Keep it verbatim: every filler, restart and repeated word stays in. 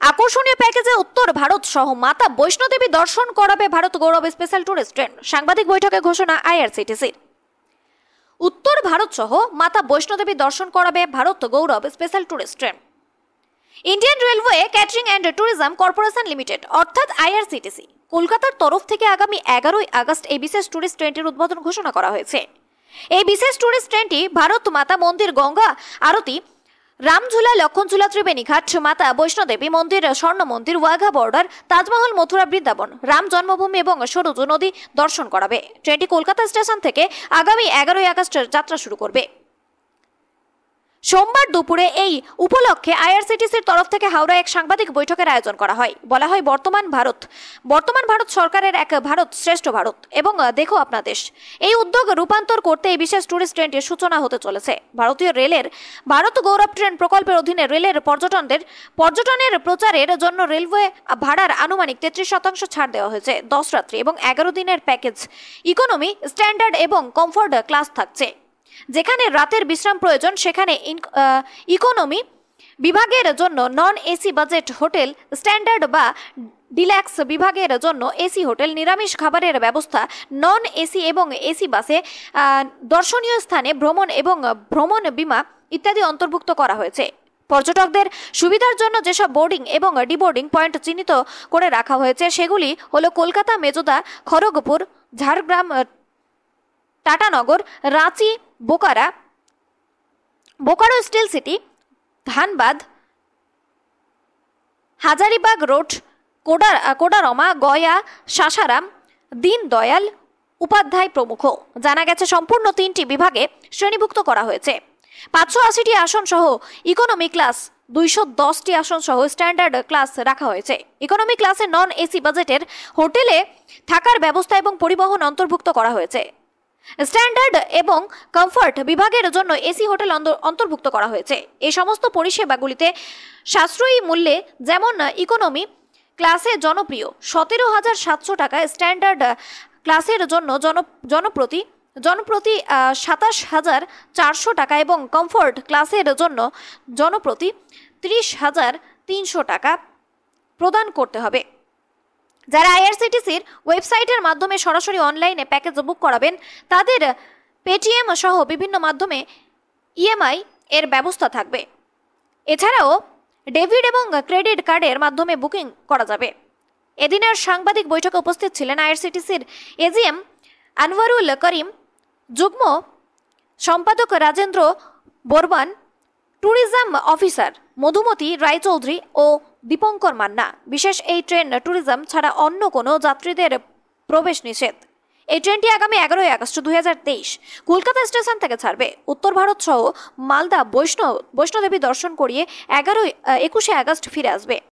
আকর্ষণীয় প্যাকেজে উত্তর ভারত সহ মাতা বৈষ্ণোদেবী দর্শন করাবে Bharat Gaurav special tourist train. সাংবাদিক বৈঠকে ঘোষণা আইআরসিটিসির। উত্তর ভারত সহ মাতা বৈষ্ণোদেবী দর্শন করাবে Bharat Gaurav special tourist train. Indian railway catering and tourism corporation limited অর্থাৎ আইআরসিটিসি কলকাতার তরফ থেকে আগামী এগারোই আগস্ট এই বিশেষ ট্যুরিস্ট ট্রেনটির উদ্বোধন ঘোষণা করা হয়েছে। এই বিশেষ ট্যুরিস্ট ট্রেনটি ভারত মাতা মন্দির, গঙ্গা আরতি, রামঝুলা, লক্ষণঝুলা, ত্রিবেণী ঘাট, মাতা বৈষ্ণোদেবী মন্দির, স্বর্ণ মন্দির, ওয়াঘা বর্ডার, তাজমহল, মথুরা, বৃন্দাবন, রাম জন্মভূমি এবং সরজু নদী দর্শন করাবে। ট্রেনটি কলকাতা স্টেশন থেকে আগামী এগারোই আগস্ট যাত্রা শুরু করবে। সোমবার দুপুরে এই উপলক্ষে আইআরসিটিসির তরফ থেকে হাওড়ায় এক সাংবাদিক বৈঠকের আয়োজন করা হয়। বলা হয়, বর্তমান ভারত বর্তমান ভারত সরকারের এক ভারত শ্রেষ্ঠ ভারত এবং দেখো আপনা দেশ এই উদ্যোগ রূপান্তর করতে এই বিশেষ ট্যুরিস্ট ট্রেনটির সূচনা হতে চলেছে। ভারতীয় রেলের ভারত গৌরব ট্রেন প্রকল্পের অধীনে রেলের পর্যটনদের পর্যটনের প্রচারের জন্য রেলওয়ে ভাড়ার আনুমানিক তেত্রিশ শতাংশ ছাড় দেওয়া হয়েছে। দশ রাত্রি এবং এগারো দিনের প্যাকেজ ইকোনমি, স্ট্যান্ডার্ড এবং কমফোর্ট ক্লাস থাকছে। যেখানে রাতের বিশ্রাম প্রয়োজন সেখানে ইকোনমি বিভাগের জন্য non AC budget hotel, standard বা ডিলাক্স বিভাগের জন্য এসি হোটেল, নিরামিষ খাবারের ব্যবস্থা, নন এসি এবং এসি বাসে দর্শনীয় স্থানে ভ্রমণ এবং ভ্রমণ বীমা ইত্যাদি অন্তর্ভুক্ত করা হয়েছে। পর্যটকদের সুবিধার জন্য যেসব বোর্ডিং এবং ডিবোর্ডিং পয়েন্ট চিহ্নিত করে রাখা হয়েছে সেগুলি হলো Kolkata, Mecheda, Kharagpur, Jhargram, Tatanagar, Ranchi, Bokaro, Bokaro steel city, Dhanbad, Hazaribagh road, Koderma, Gaya, Sasaram, Deendayal Upadhyay প্রমুখ। জানা গেছে সম্পূর্ণ তিনটি বিভাগে শ্রেণীভুক্ত করা হয়েছে। পাঁচশো আশিটি আসন সহ ইকোনমি ক্লাস, দুইশো দশটি আসন সহ স্ট্যান্ডার্ড ক্লাস রাখা হয়েছে। ইকোনমি ক্লাসে নন এসি বাজেটের হোটেলে থাকার ব্যবস্থা এবং পরিবহন অন্তর্ভুক্ত করা হয়েছে। স্ট্যান্ডার্ড এবং কমফর্ট বিভাগের জন্য এসি হোটেল অন্তর্ভুক্ত করা হয়েছে। এই সমস্ত পরিষেবাগুলিতে সাশ্রয়ী মূল্যে, যেমন ইকোনমি ক্লাসে জনপ্রিয় সতেরো হাজার সাতশো টাকা, স্ট্যান্ডার্ড ক্লাসের জন্য জন জনপ্রতি জনপ্রতি সাতাশ হাজার চারশো টাকা এবং কমফর্ট ক্লাসের জন্য জনপ্রতি ত্রিশ হাজার তিনশো টাকা প্রদান করতে হবে। যারা আইআরসিটিসির ওয়েবসাইটের মাধ্যমে সরাসরি অনলাইনে প্যাকেজ বুক করাবেন তাদের পেটিএম সহ বিভিন্ন মাধ্যমে ইএমআই এর ব্যবস্থা থাকবে। এছাড়াও ডেবিট এবং ক্রেডিট কার্ডের মাধ্যমে বুকিং করা যাবে। এদিনের সাংবাদিক বৈঠকে উপস্থিত ছিলেন আইআরসিটিসির এজিএম আনওয়ারুল করিম, যুগ্ম সম্পাদক রাজেন্দ্র বর্মান, ট্যুরিজম অফিসার মধুমতি রায়চৌধুরী ও দীপঙ্কর মান্না। বিশেষ এই ট্রেন ট্যুরিজম ছাড়া অন্য কোনো যাত্রীদের প্রবেশ নিষেধ। এই ট্রেনটি আগামী এগারোই আগস্ট দুই হাজার তেইশ কলকাতা স্টেশন থেকে ছাড়বে। উত্তর ভারত সহ মালদা বৈষ্ণব বৈষ্ণোদেবী দর্শন করিয়ে এগারোই একুশে আগস্ট ফিরে আসবে।